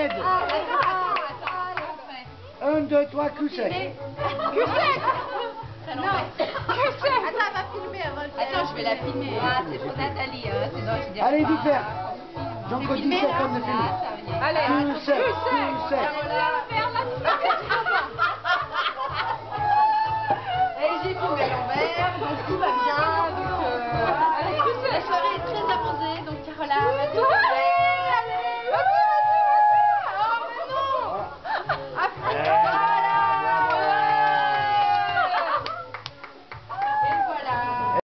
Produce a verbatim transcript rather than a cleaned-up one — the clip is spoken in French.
Fred. Un, deux, trois, coup sec. Cul sec. Non, cul sec. Attends, elle va filmer. Attends, je vais la filmer. Ah, c'est pour Nathalie. Hein. Sinon, je dirais Allez, pas. vite faire. Jean-Claude, dix secondes de film. Allez, Cul sec, cul sec. on va faire la